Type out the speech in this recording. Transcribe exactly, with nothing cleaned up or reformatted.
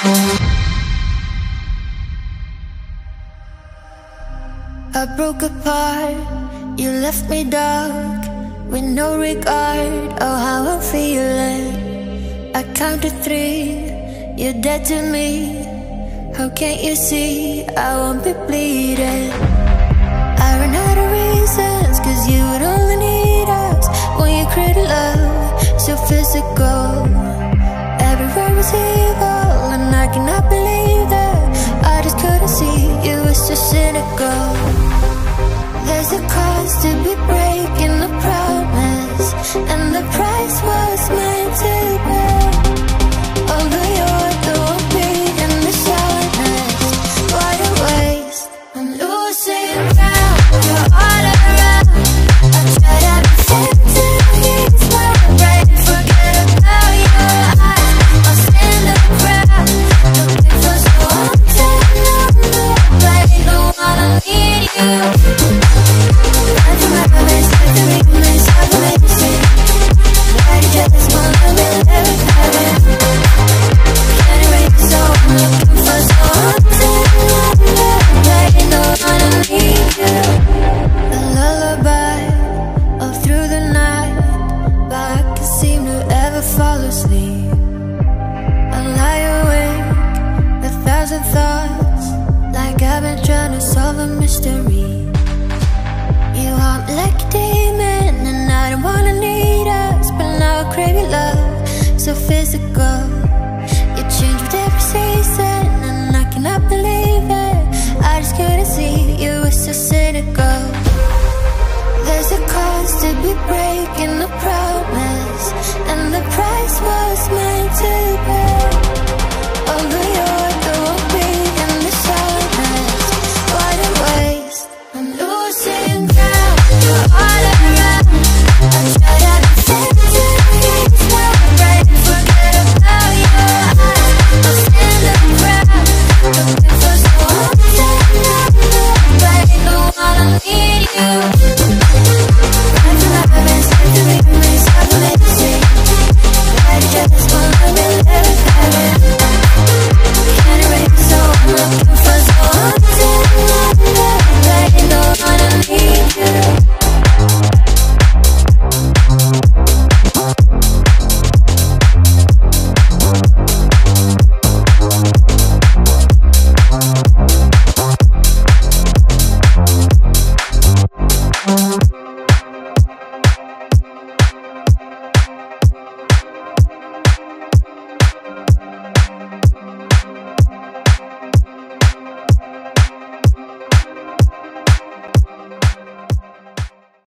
I broke apart, you left me dark, with no regard, oh how I'm feeling. I count to three, you're dead to me. How can't you see, I won't be bleeding. I ran out of reasons, cause you would only need us when you created love, so physical. Everywhere was evil, and I cannot believe that I just couldn't see, you were so cynical. There's a cost to be breaking the promise, and the price was meant to pay. Although you're the one beating the sadness, what a waste. I'm losing ground, you're all around. I tried everything to ease my brain, forget about your eyes. I'll stand the crowd, looking for something on the way. Don't wanna lead you. Thoughts, like I've been trying to solve a mystery. You haunt me like a demon, and I don't wanna need us, but now I crave your love, so physical. You change with every season, and I cannot believe it. I just couldn't see, you were so cynical. There's a cost to be breaking the promise, and the price was meant to pay.